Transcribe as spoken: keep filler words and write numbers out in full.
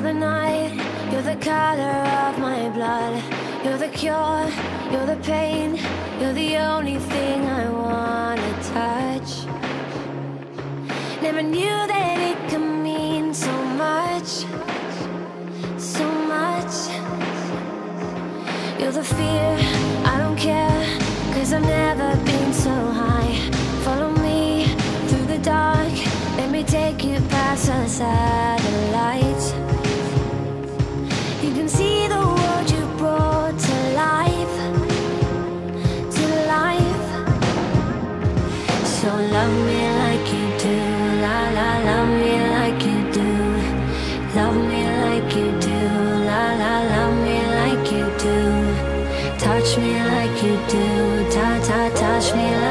the night, you're the color of my blood. You're the cure, you're the pain, you're the only thing I wanna touch. Never knew that it could mean so much, so much. You're the fear, I don't care, cause I've never been so high. Follow me through the dark, let me take you past the satellites. You can see the world you brought to life, to life. So love me like you do, la la, love me like you do. Love me like you do, la la, love me like you do. Touch me like you do, ta ta, touch me like